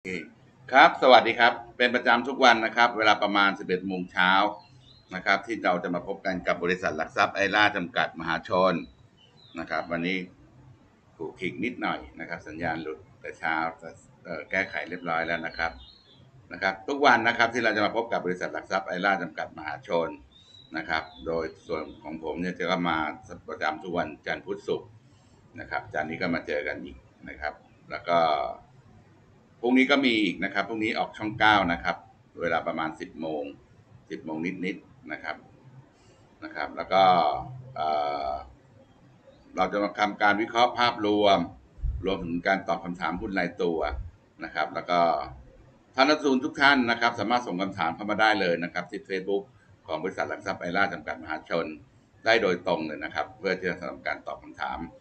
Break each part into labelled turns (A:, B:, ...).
A: ครับสวัสดีครับเป็นประจำทุกวันนะครับเวลาประมาณ11โมงเช้านะครับที่เราจะมาพบกันกับบริษัทหลักทรัพย์ไอร่าจำกัดมหาชนนะครับวันนี้ถูกขิกนิดหน่อยนะครับสัญญาณหลุดแต่เช้าแก้ไขเรียบร้อยแล้วนะครับทุกวันนะครับที่เราจะมาพบกับบริษัทหลักทรัพย์ไอร่าจำกัดมหาชนนะครับโดยส่วนของผมเนี่ยจะก็มาประจำทุกวันจันทร์พุธศุกร์นะครับจันทร์นี้ก็มาเจอกันอีกนะครับแล้วก็พรุ่งนี้ก็มีอีกนะครับพรุ่งนี้ออกช่อง9นะครับเวลาประมาณ10 โมงนิดๆนะครับแล้วก็เราจะมาทำการวิเคราะห์ภาพรวมถึงการตอบคำถามหุ้นรายตัวนะครับแล้วก็ท่านนักลงทุนทุกท่านนะครับสามารถส่งคำถามเข้ามาได้เลยนะครับที่ Facebook ของบริษัทหลักทรัพย์ไอร่าจำกัดมหาชนได้โดยตรงเลยนะครับเพื่อที่จะทำการตอบคำถาม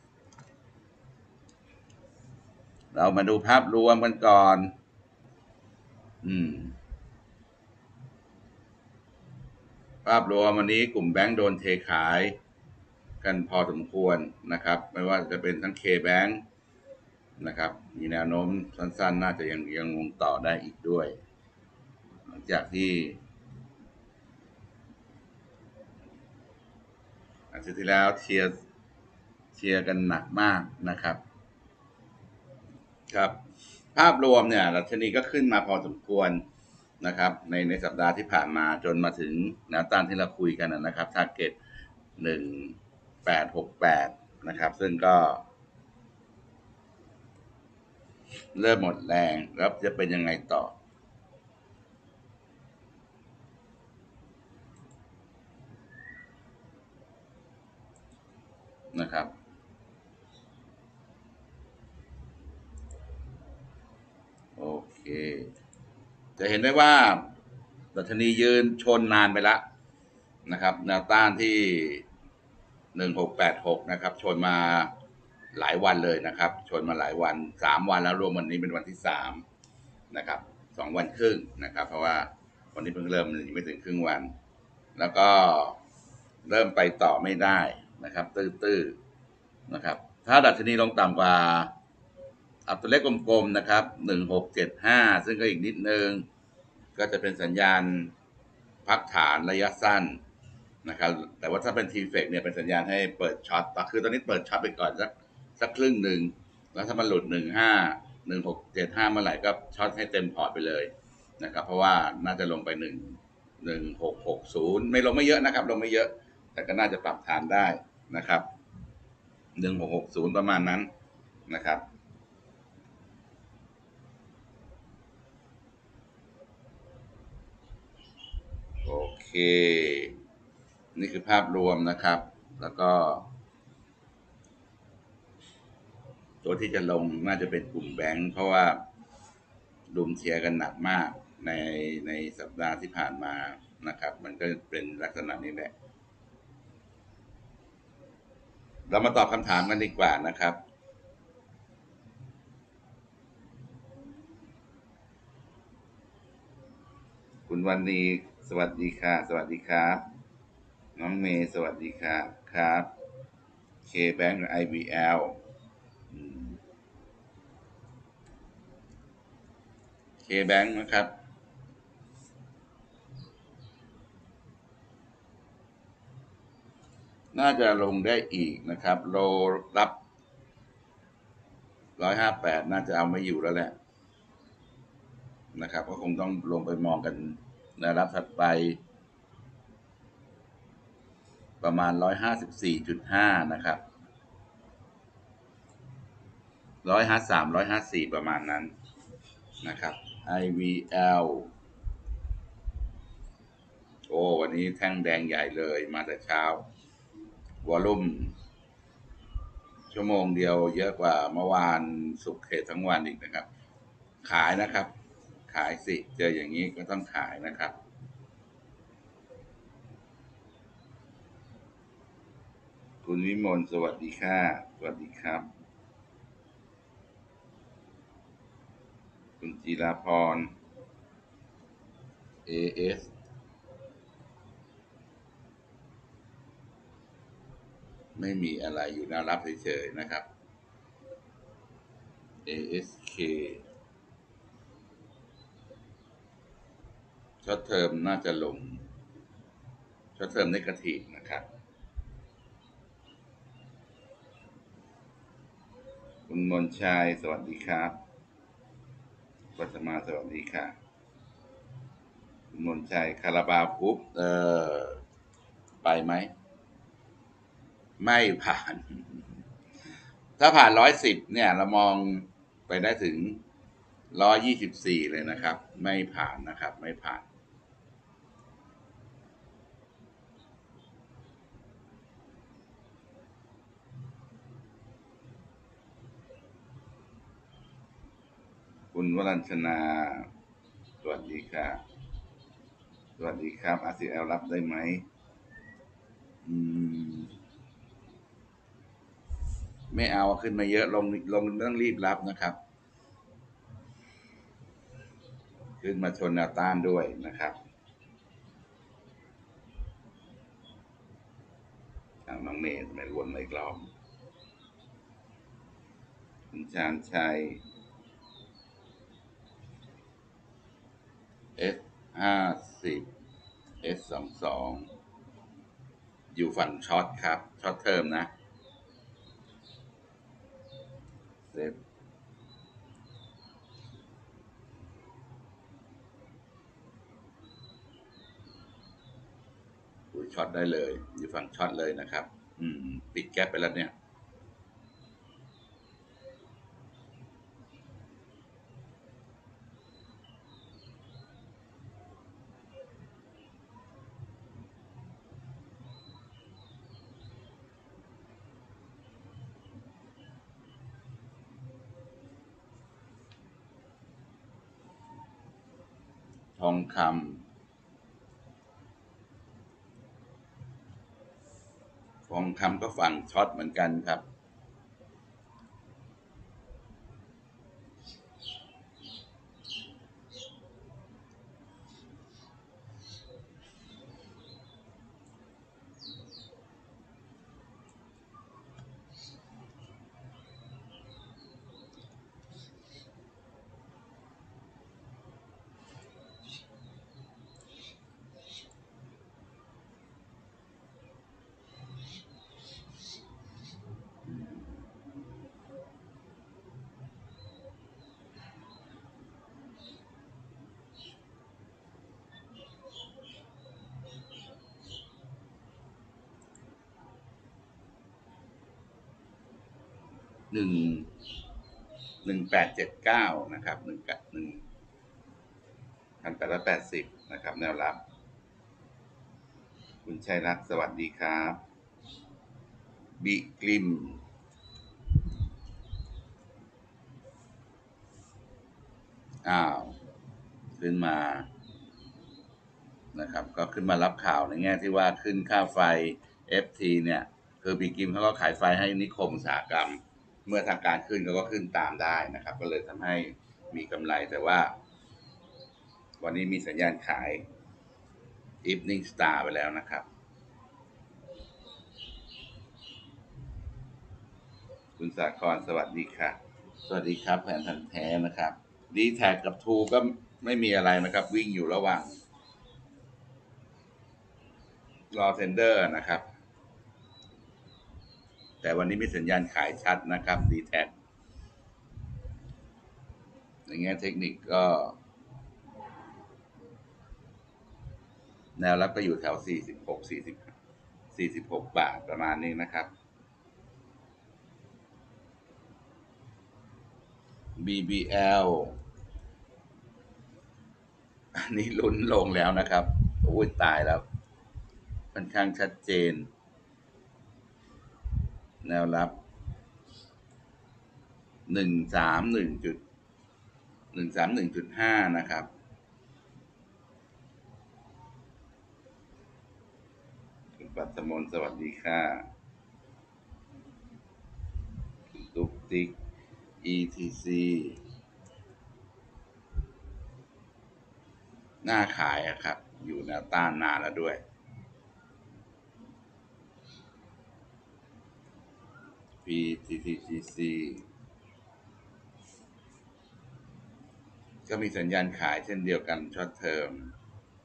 A: เรามาดูภาพรวมกันก่อนภาพรวมวันนี้กลุ่มแบงก์โดนเทขายกันพอสมควรนะครับไม่ว่าจะเป็นทั้ง K-Bank นะครับมีแนวโน้มสั้นๆน่าจะยังงต่อได้อีกด้วยหลังจากที่อาทิตย์ที่แล้วเชียร์กันหนักมากนะครับครับภาพรวมเนี่ยดัชนีก็ขึ้นมาพอสมควรนะครับในสัปดาห์ที่ผ่านมาจนมาถึงแนวต้านที่เราคุยกันนะครับ target 1868นะครับซึ่งก็เริ่มหมดแรงแล้วจะเป็นยังไงต่อนะครับโอเคจะเห็นได้ว่าดัชนียืนชนนานไปแล้วนะครับแนวต้านที่1686นะครับชนมาหลายวันเลยนะครับชนมาหลายวัน3 วันแล้วรวมวันนี้เป็นวันที่3นะครับ2 วันครึ่งนะครับเพราะว่าวันนี้เพิ่งเริ่มยังไม่ถึงครึ่งวันแล้วก็เริ่มไปต่อไม่ได้นะครับตื้อๆนะครับถ้าดัชนีลงต่ำกว่าอัตัวเลขกลมๆนะครับ1675ซึ่งก็อีกนิดนึงก็จะเป็นสัญญาณพักฐานระยะสั้นนะครับแต่ว่าถ้าเป็นทีเฟกเนี่ยเป็นสัญญาณให้เปิดช็อตคือตอนนี้เปิดช็อตไปก่อนสักครึ่งหนึ่งแล้วถ้ามันหลุด1675เมื่อไหร่ก็ช็อตให้เต็มพอร์ตไปเลยนะครับเพราะว่าน่าจะลงไป1660ไม่ลงไม่เยอะนะครับลงไม่เยอะแต่ก็น่าจะปรับฐานได้นะครับ1660ประมาณนั้นนะครับโอเคนี่คือภาพรวมนะครับแล้วก็ตัวที่จะลงน่าจะเป็นกลุ่มแบงค์เพราะว่าดุมเชียร์กันหนักมากในในสัปดาห์ที่ผ่านมานะครับมันก็เป็นลักษณะนี้แหละเรามาตอบคำถามกันดีกว่านะครับคุณวันนี้สวัสดีค่ะสวัสดีครับน้องเมย์สวัสดีค่ะครับ K-Bank กับ IBL K-Bank นะครับน่าจะลงได้อีกนะครับโลรับ158น่าจะเอาไม่อยู่แล้วแหละนะครับก็คงต้องลงไปมองกันแนวรับถัดไปประมาณ154.5นะครับ153 154ประมาณนั้นนะครับ IVL โอ้วันนี้แท่งแดงใหญ่เลยมาแต่เช้าวอลลุ่มชั่วโมงเดียวเยอะกว่าเมื่อวานสุกเขตทั้งวันอีกนะครับขายนะครับขายสิเจออย่างนี้ก็ต้องขายนะครับคุณวิมลสวัสดีค่ะสวัสดีครับคุณจิราพร AS ไม่มีอะไรอยู่น่ารับเฉยๆนะครับ ASK ช็อตเทอมน่าจะลงช็อตเทอมเนกาทีฟนะครับคุณมนชัยสวัสดีครับปัทมาสวัสดีค่ะคุณมนชัยคาราบาวปุ๊บไปไหมไม่ผ่านถ้าผ่าน110เนี่ยเรามองไปได้ถึง124เลยนะครับไม่ผ่านนะครับไม่ผ่านคุณวรัญชนาสวัสดีค่ะสวัสดีครับ RCL รับได้ไหมอืมไม่เอาขึ้นมาเยอะลงต้องรีบรับนะครับขึ้นมาชนแนวต้านด้วยนะครับทางน้องเมย์ไม่วนมาอีกรอบคุณชาญชัย S50 S22อยู่ฝั่งช็อตครับช็อตเทอมนะเซฟช็อตได้เลยอยู่ฝั่งช็อตเลยนะครับปิดแก๊ปไปแล้วเนี่ยทองคำก็ฝั่งช็อตเหมือนกันครับหนึ่ง1879นะครับ1,880นะครับแนวรับคุณชัยรัตน์สวัสดีครับบิกลิมอ้าวขึ้นมานะครับก็ขึ้นมารับข่าวในแง่ที่ว่าขึ้นค่าไฟ FT เนี่ยคือบิกิมเขาก็ขายไฟให้นิคมอุตสาหกรรมเมื่อทางการขึ้นเขาก็ขึ้นตามได้นะครับก็เลยทำให้มีกำไรแต่ว่าวันนี้มีสัญญาณขาย Evening Star ไปแล้วนะครับคุณสากรสวัสดีค่ะสวัสดีครับแผนพันธุ์แท้นะครับดีแท็กกับทูก็ไม่มีอะไรนะครับวิ่งอยู่ระหว่างรอเทนเดอร์นะครับแต่วันนี้มีสัญญาณขายชัดนะครับดีแท็กในแง่เทคนิคก็แนวรับก็อยู่แถว46 บาทประมาณนี้นะครับ BBL อันนี้ลุ้นลงแล้วนะครับโอ้ยตายแล้วค่อนข้างชัดเจนแนวรับ131.5นะครับคุณปัตมนสวัสดีค่ะคุณตุ๊กติ๊ก ETC หน้าขายอะครับอยู่แนวต้านนานแล้วด้วย PTTGC ก็มีสัญญาณขายเช่นเดียวกันช็อตเทอม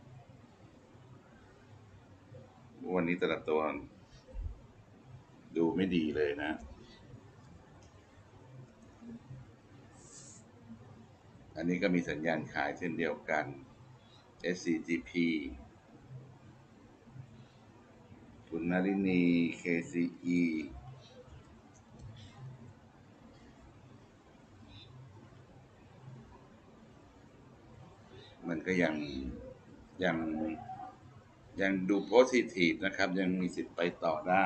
A: วันนี้แต่ละตัวดูไม่ดีเลยนะอันนี้ก็มีสัญญาณขายเช่นเดียวกัน SCGP คุณนรินี KCE มันก็ยังยังดูโพสิทีฟนะครับยังมีสิทธิ์ไปต่อได้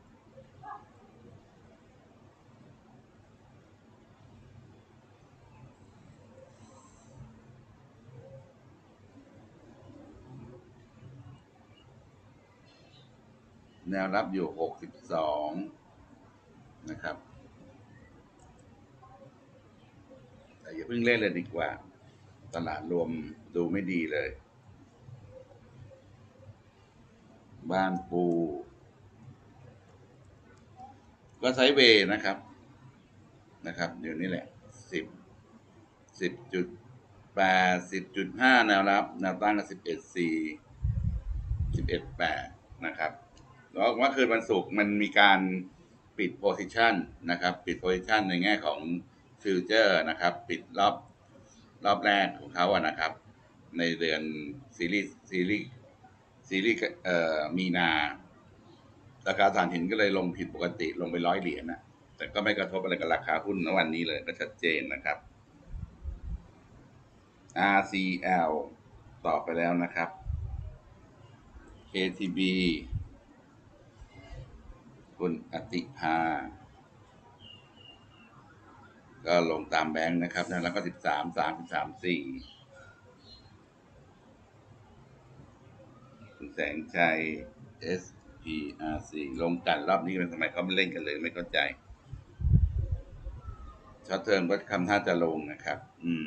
A: แนวรับอยู่62นะครับแต่อย่าเพิ่งเล่นเลยดีกว่าตลาดรวมดูไม่ดีเลยบ้านปูก็ไซด์เวย์นะครับเดี๋ยวนี้แหละ10.8 10.5แนวรับแนวต้านก็11.4 11.8นะครับแล้วเมื่อคืนวันศุกร์มันมีการปิดโพซิชันนะครับปิดโพซิชันในแง่ของฟิวเจอร์นะครับปิดรอบแรกของเขาอะนะครับในเดือนซีรีส์มีนาราคาถ่านหินก็เลยลงผิดปกติลงไป100 เหรียญนะแต่ก็ไม่กระทบอะไรกับราคาหุ้นณวันนี้เลยก็ชัดเจนนะครับ RCL ต่อไปแล้วนะครับ KTB คุณอติภาก็ลงตามแบงค์นะครับแล้วก็13.3 13.4คุณแสงชัย SPRC ลงกันรอบนี้เป็นทำไมเขาไม่เล่นกันเลยไม่เข้าใจช็อตเทิร์นก็คำท่าจะลงนะครับ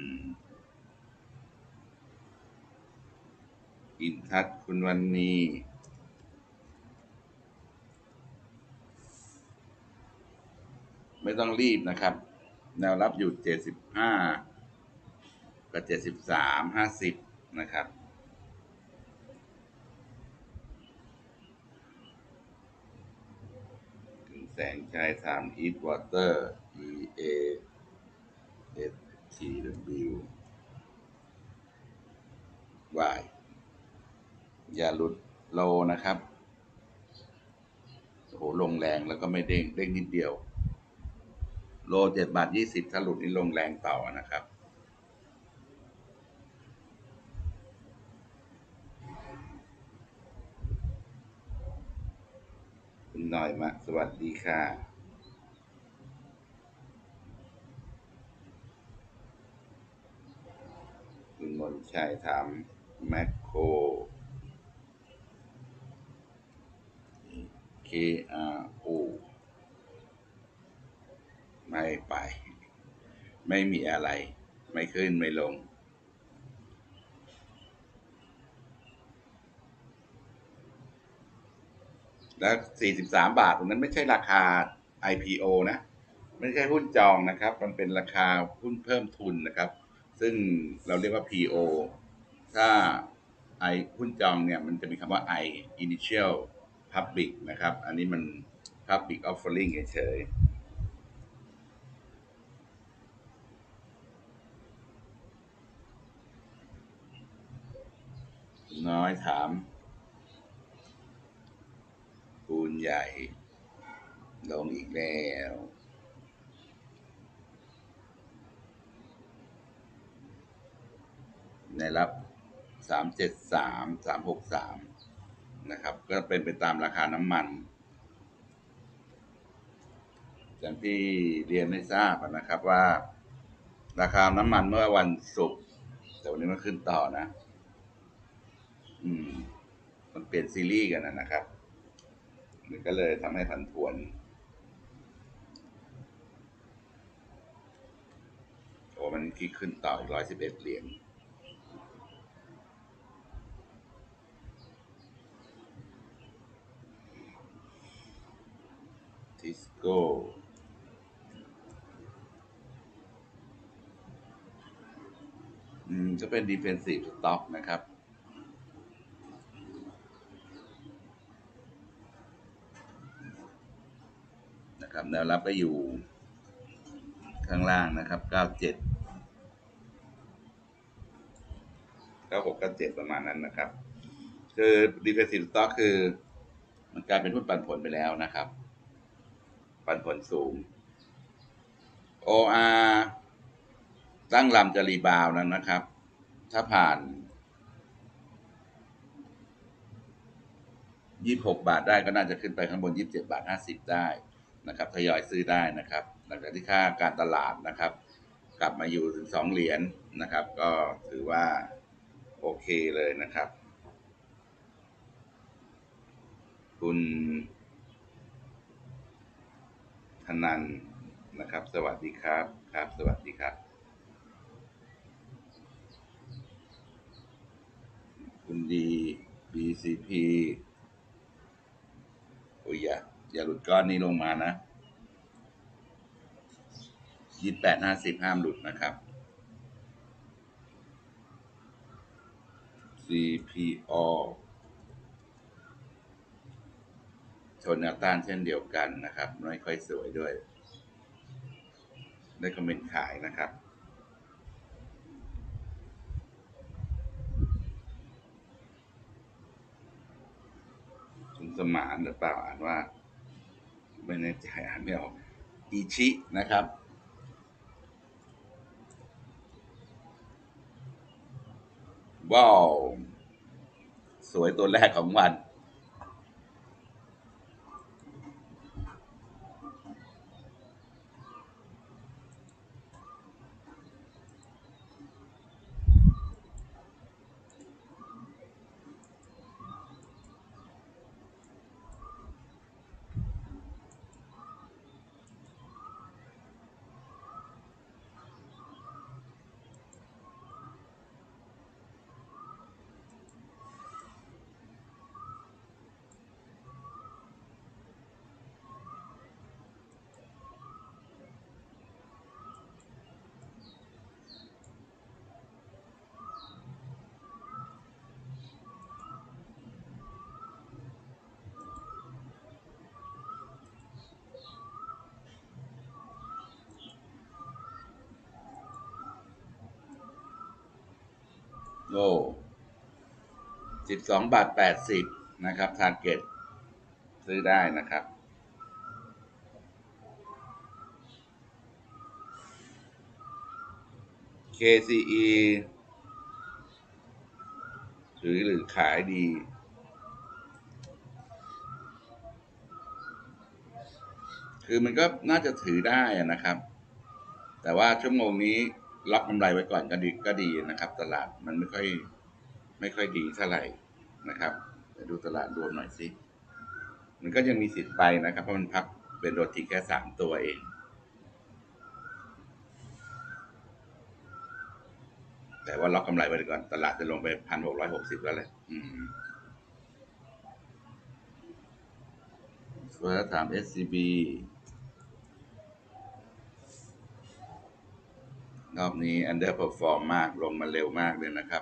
A: อินทัศคุณวันนี้ไม่ต้องรีบนะครับแนวรับอยู่75กับ73 50นะครับแสงชัยถาม Eat Water EASTW Y อย่าหลุดโลนะครับโอ้โหลงแรงแล้วก็ไม่เด้งนิดเดียวโล7.20 ถ้าหลุดนี่ลงแรงต่อนะครับคุณหน่อยมาสวัสดีค่ะคุณมนชัยถามแมคโคร KRO ไม่ไปไม่มีอะไรไม่ขึ้นไม่ลงแล้ว43 บาทตรงนั้นไม่ใช่ราคา IPO นะไม่ใช่หุ้นจองนะครับมันเป็นราคาหุ้นเพิ่มทุนนะครับซึ่งเราเรียกว่า PO ถ้าหุ้นจองเนี่ยมันจะมีคำว่า I Initial Public นะครับอันนี้มัน Public Offering เฉยๆน้อยถามปูนใหญ่ลงอีกแล้วในรับ373 363นะครับก็เป็นไปตามราคาน้ำมันอย่างที่เรียนให้ทราบนะครับว่าราคาน้ำมันเมื่อวันศุกร์แต่วันนี้มันขึ้นต่อนะมันเปลี่ยนซีรีส์กันนะครับมันก็เลยทำให้ผันผวนโอ้มันคิดขึ้นต่ออีก111 เหรียญทิสโก้จะเป็น defensive stock นะครับนะครับแนวรับก็อยู่ข้างล่างนะครับ97 96 97ประมาณนั้นนะครับคือ defensive stock คือมันกลายเป็นหุ้นปันผลไปแล้วนะครับปันผลสูง OR ตั้งลำจะรีบาวนั้นนะครับถ้าผ่าน26 บาทได้ก็น่าจะขึ้นไปข้างบน27.50 ได้นะครับทยอยซื้อได้นะครับหลังจากที่ค่าการตลาดนะครับกลับมาอยู่ถึง2 เหรียญนะครับก็ถือว่าโอเคเลยนะครับคุณธนันนะครับสวัสดีครับครับสวัสดีครับคุณดี BCP โอ้ยอย่าหลุดก้อนนี้ลงมานะ28.50ห้ามหลุดนะครับ CPO ชนแนวต้านเช่นเดียวกันนะครับไม่ค่อยสวยด้วยได้คอมเมนต์ขายนะครับคุณสมานหรือเปล่าอ่านว่าไม่แน่ใจอ่านไม่ออกอิชินะครับว้าวสวยตัวแรกของวันโอ้12.80 บาทนะครับทาร์เก็ตซื้อได้นะครับ KCE ถือหรือขายดีคือมันก็น่าจะถือได้นะครับแต่ว่าชั่วโมงนี้ล็อกกำไรไว้ก่อนก็ดีนะครับตลาดมันไม่ค่อยดีเท่าไหร่นะครับเดี๋ยวดูตลาดรวมหน่อยสิมันก็ยังมีสิทธิ์ไปนะครับเพราะมันพักเป็นโดนทิ้งแค่3 ตัวเองแต่ว่าล็อกกำไรไว้ก่อนตลาดจะลงไป1,660แล้วแหละเฟิร์สถาม SCB รอบนี้ underperform มากลงมาเร็วมากเลยนะครับ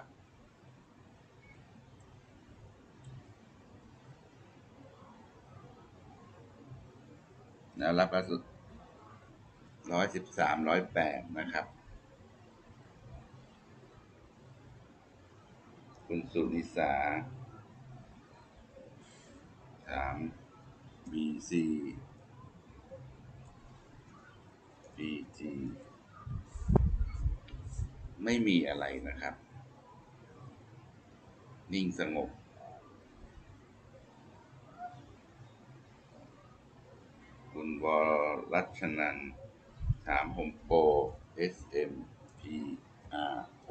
A: แนวรับก็สุด113 108นะครับคุณสุนิสาถาม BC BG ไม่มีอะไรนะครับนิ่งสงบคุณวรัชนันถามโฮมโปร SMPRO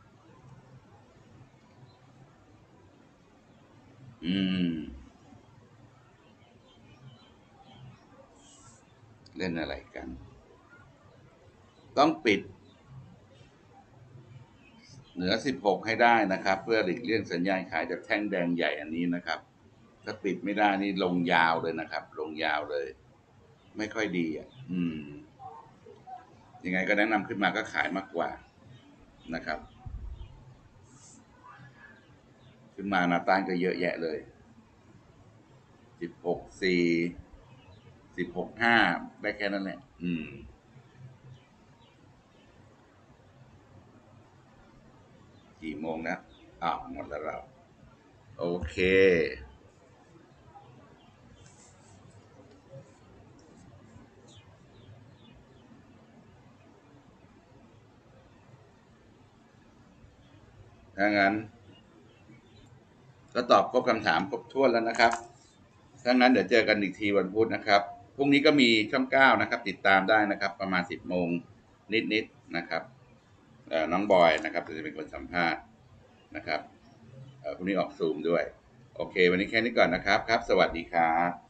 A: อืมเล่นอะไรกันต้องปิดเหนือ16ให้ได้นะครับเพื่อหลีกเลี่ยงสัญญาณขายจากแท่งแดงใหญ่อันนี้นะครับถ้าปิดไม่ได้นี่ลงยาวเลยนะครับลงยาวเลยไม่ค่อยดียังไงก็แนะนำขึ้นมาก็ขายมากกว่านะครับขึ้นมาหน้าต้านก็เยอะแยะเลย16.4 16.5ได้แค่นั้นแหละกี่โมงนะหมดแล้วเราโอเคถ้างั้นก็ตอบครบคำถามครบถ้วนแล้วนะครับถ้างั้นเดี๋ยวเจอกันอีกทีวันพุธนะครับพรุ่งนี้ก็มีช่อง9นะครับติดตามได้นะครับประมาณ10 โมงนิดๆนะครับน้องบอยนะครับจะเป็นคนสัมภาษณ์นะครับพรุ่งนี้ออกซูมด้วยโอเควันนี้แค่นี้ก่อนนะครับครับสวัสดีครับ